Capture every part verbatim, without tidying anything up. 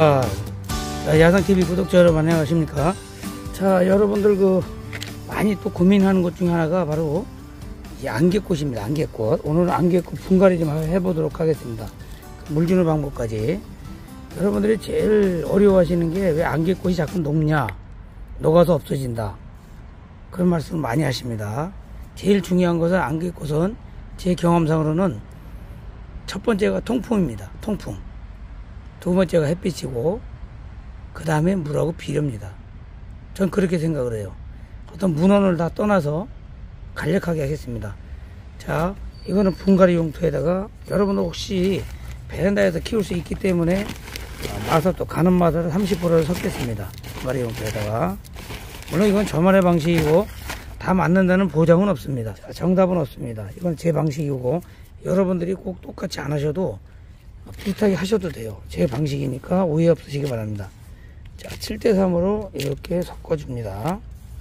자, 야상티비 구독자 여러분 안녕하십니까. 자, 여러분들 그 많이 또 고민하는 것 중에 하나가 바로 이 안개꽃입니다. 안개꽃. 오늘은 안개꽃 분갈이 좀 해보도록 하겠습니다. 물 주는 방법까지. 여러분들이 제일 어려워하시는 게 왜 안개꽃이 자꾸 녹냐, 녹아서 없어진다, 그런 말씀을 많이 하십니다. 제일 중요한 것은 안개꽃은 제 경험상으로는 첫 번째가 통풍입니다. 통풍. 두 번째가 햇빛이고 그 다음에 물하고 비료입니다. 전 그렇게 생각을 해요. 어떤 문헌을 다 떠나서 간략하게 하겠습니다. 자, 이거는 분갈이 용토에다가 여러분들 혹시 베란다에서 키울 수 있기 때문에 마사토, 가는 마사토 삼십 퍼센트를 섞겠습니다. 분갈이 용토에다가. 물론 이건 저만의 방식이고 다 맞는다는 보장은 없습니다. 자, 정답은 없습니다. 이건 제 방식이고 여러분들이 꼭 똑같이 안 하셔도 비슷하게 하셔도 돼요. 제 방식이니까 오해 없으시기 바랍니다. 자, 칠 대 삼으로 이렇게 섞어줍니다.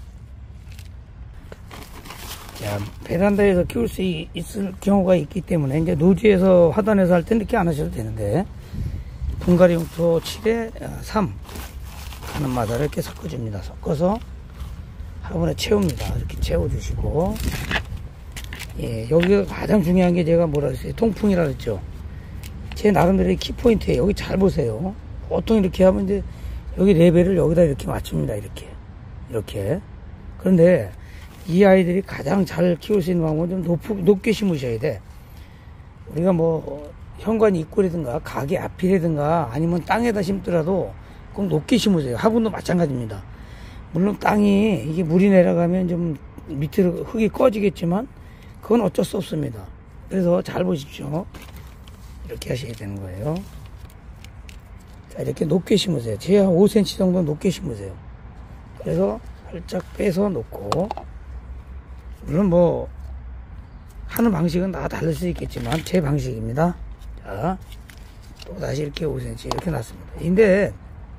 자, 베란다에서 키울 수 있을 경우가 있기 때문에 이제 노지에서 화단에서 할 때는 이렇게 안 하셔도 되는데 분갈이 용토 칠 대 삼 가는 마다를 이렇게 섞어줍니다. 섞어서 화분에 채웁니다. 이렇게 채워주시고, 예, 여기가 가장 중요한 게 제가 뭐라 했어요? 통풍이라 그랬죠. 제 나름대로의 키포인트예요. 여기 잘 보세요. 보통 이렇게 하면 이제 여기 레벨을 여기다 이렇게 맞춥니다. 이렇게. 이렇게. 그런데 이 아이들이 가장 잘 키울 수 있는 방법은 좀 높, 높게 심으셔야 돼. 우리가 뭐 현관 입구라든가 가게 앞이라든가 아니면 땅에다 심더라도 꼭 높게 심으세요. 화분도 마찬가지입니다. 물론 땅이 이게 물이 내려가면 좀 밑으로 흙이 꺼지겠지만 그건 어쩔 수 없습니다. 그래서 잘 보십시오. 이렇게 하셔야 되는 거예요. 자, 이렇게 높게 심으세요. 제 한 오 센티미터 정도 높게 심으세요. 그래서 살짝 빼서 놓고, 물론 뭐 하는 방식은 다 다를 수 있겠지만 제 방식입니다. 자, 또 다시 이렇게 오 센티미터 이렇게 놨습니다. 근데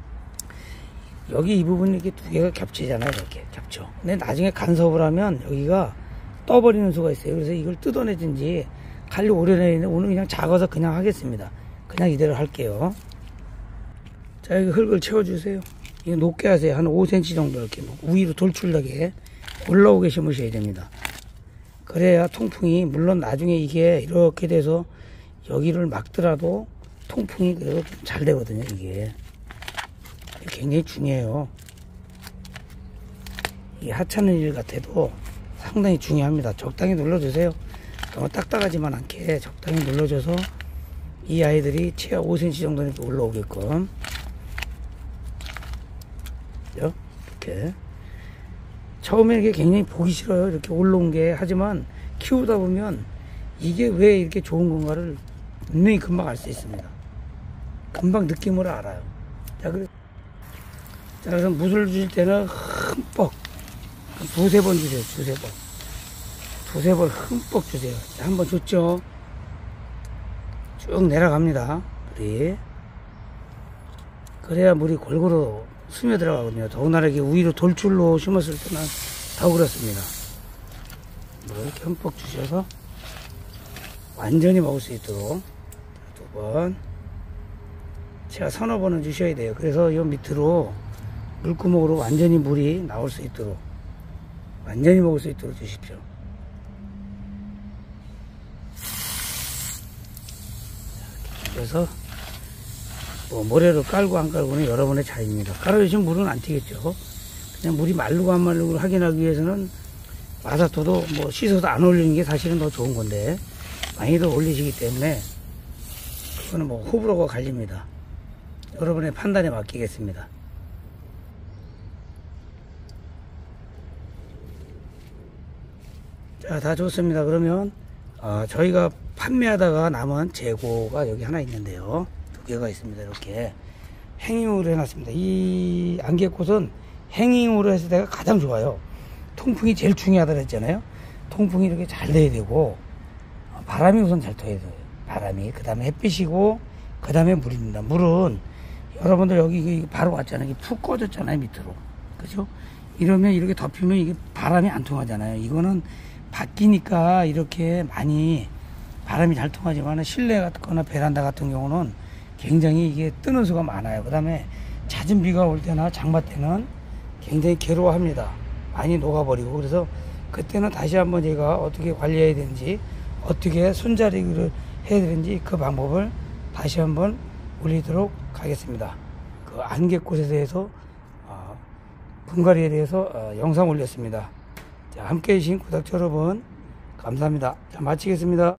여기 이 부분이 이렇게 두 개가 겹치잖아요. 이렇게 겹쳐. 근데 나중에 간섭을 하면 여기가 떠버리는 수가 있어요. 그래서 이걸 뜯어내든지 관리 오래 내리는데 오늘 그냥 작아서 그냥 하겠습니다. 그냥 이대로 할게요. 자, 여기 흙을 채워주세요. 이거 높게 하세요. 한 오 센티미터 정도 이렇게 위로 돌출나게 올라오게 심으셔야 됩니다. 그래야 통풍이, 물론 나중에 이게 이렇게 돼서 여기를 막더라도 통풍이 그래도 잘 되거든요. 이게 굉장히 중요해요. 이게 하찮은 일 같아도 상당히 중요합니다. 적당히 눌러주세요. 너무 딱딱하지만 않게 적당히 눌러줘서 이 아이들이 최하 오 센티미터 정도 이렇게 올라오게끔 이렇게. 처음에 이게 굉장히 보기 싫어요. 이렇게 올라온 게. 하지만 키우다 보면 이게 왜 이렇게 좋은 건가를 분명히 금방 알 수 있습니다. 금방 느낌으로 알아요. 자, 그래. 자, 그래서 물을 주실 때는 흠뻑 두세 번 주세요. 두세 번. 두세 번 흠뻑 주세요. 자, 한번 줬죠. 쭉 내려갑니다. 물이. 그래야 물이 골고루 스며 들어가거든요. 더군다나 이렇게 위로 돌출로 심었을 때는 더 그렇습니다. 물을 이렇게 흠뻑 주셔서 완전히 먹을 수 있도록 두 번. 제가 서너 번은 주셔야 돼요. 그래서 이 밑으로 물구멍으로 완전히 물이 나올 수 있도록, 완전히 먹을 수 있도록 주십시오. 그래서 뭐 모래로 깔고 안 깔고는 여러분의 자유입니다. 깔아주시면 물은 안 튀겠죠. 그냥 물이 마르고 안 마르고 확인하기 위해서는 마사토도 뭐 씻어서 안 올리는 게 사실은 더 좋은 건데 많이들 올리시기 때문에 그거는 뭐 호불호가 갈립니다. 여러분의 판단에 맡기겠습니다. 자, 다 좋습니다. 그러면 어, 저희가 판매하다가 남은 재고가 여기 하나 있는데요. 두 개가 있습니다. 이렇게 행잉으로 해놨습니다. 이 안개꽃은 행잉으로 했을 때가 가장 좋아요. 통풍이 제일 중요하다고 했잖아요. 통풍이 이렇게 잘 돼야 되고 바람이 우선 잘 통해야 돼요. 바람이. 그 다음에 햇빛이고 그 다음에 물입니다. 물은 여러분들 여기 바로 왔잖아요. 푹 꺼졌잖아요. 밑으로. 그죠? 이러면 이렇게 덮이면 이게 바람이 안 통하잖아요. 이거는 바뀌니까 이렇게 많이 바람이 잘 통하지만 실내 같거나 베란다 같은 경우는 굉장히 이게 뜨는 수가 많아요. 그 다음에 잦은 비가 올 때나 장마 때는 굉장히 괴로워합니다. 많이 녹아버리고. 그래서 그때는 다시 한번 제가 어떻게 관리해야 되는지, 어떻게 순자리기를 해야 되는지 그 방법을 다시 한번 올리도록 하겠습니다. 그 안개꽃에 대해서 어, 분갈이에 대해서 어, 영상 올렸습니다. 자, 함께 해주신 구독자 여러분 감사합니다. 자, 마치겠습니다.